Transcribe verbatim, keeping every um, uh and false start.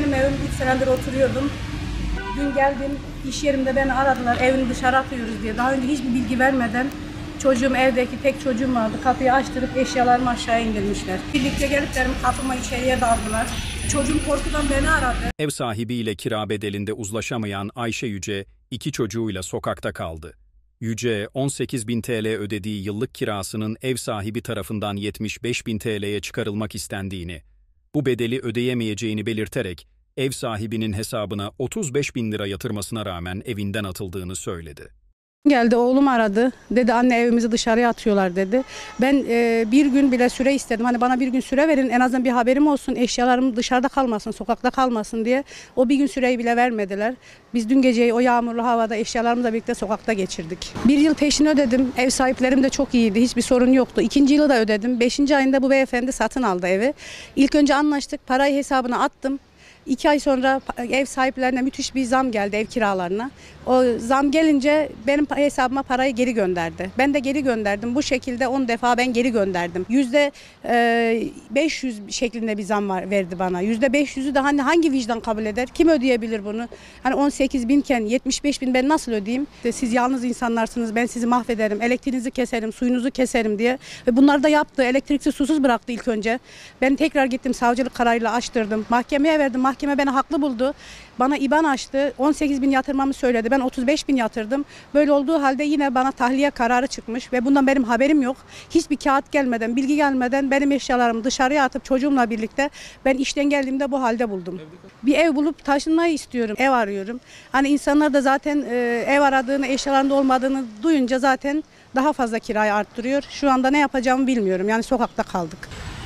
benim evim, üç senedir oturuyordum. Dün geldim, iş yerimde beni aradılar, evini dışarı atıyoruz diye. Daha önce hiçbir bilgi vermeden çocuğum, evdeki tek çocuğum vardı. Kapıyı açtırıp eşyalarımı aşağı indirmişler. Birlikte gelip benim kapıma içeriye daldılar. Çocuğum korkudan beni aradı. Ev sahibiyle kira bedelinde uzlaşamayan Ayşe Yüce, iki çocuğuyla sokakta kaldı. Yüce, on sekiz bin T L ödediği yıllık kirasının ev sahibi tarafından yetmiş beş bin T L'ye çıkarılmak istendiğini, bu bedeli ödeyemeyeceğini belirterek, ev sahibinin hesabına otuz beş bin lira yatırmasına rağmen evinden atıldığını söyledi. Geldi, oğlum aradı. Dedi anne evimizi dışarıya atıyorlar dedi. Ben e, bir gün bile süre istedim. Hani bana bir gün süre verin, en azından bir haberim olsun. Eşyalarım dışarıda kalmasın, sokakta kalmasın diye. O bir gün süreyi bile vermediler. Biz dün geceyi o yağmurlu havada eşyalarımızla birlikte sokakta geçirdik. Bir yıl peşini ödedim. Ev sahiplerim de çok iyiydi. Hiçbir sorun yoktu. İkinci yılı da ödedim. Beşinci ayında bu beyefendi satın aldı evi. İlk önce anlaştık. Parayı hesabına attım. İki ay sonra ev sahiplerine müthiş bir zam geldi ev kiralarına. O zam gelince benim hesabıma parayı geri gönderdi. Ben de geri gönderdim. Bu şekilde on defa ben geri gönderdim. Yüzde beş yüz şeklinde bir zam var, verdi bana. Yüzde beş yüzü de hani hangi vicdan kabul eder? Kim ödeyebilir bunu? Hani on sekiz binken yetmiş beş bin ben nasıl ödeyeyim? Siz yalnız insanlarsınız. Ben sizi mahvederim. Elektriğinizi keserim, suyunuzu keserim diye. Ve bunlar da yaptı. Elektriksiz, susuz bıraktı ilk önce. Ben tekrar gittim, savcılık kararıyla açtırdım. Mahkemeye verdim. Mahkeme beni haklı buldu. Bana İBAN açtı. on sekiz bin yatırmamı söyledi. Ben otuz beş bin yatırdım. Böyle olduğu halde yine bana tahliye kararı çıkmış ve bundan benim haberim yok. Hiçbir kağıt gelmeden, bilgi gelmeden benim eşyalarımı dışarıya atıp çocuğumla birlikte ben işten geldiğimde bu halde buldum. Bir ev bulup taşınmayı istiyorum. Ev arıyorum. Hani insanlar da zaten e, ev aradığını, eşyalarında olmadığını duyunca zaten daha fazla kirayı arttırıyor. Şu anda ne yapacağımı bilmiyorum. Yani sokakta kaldık.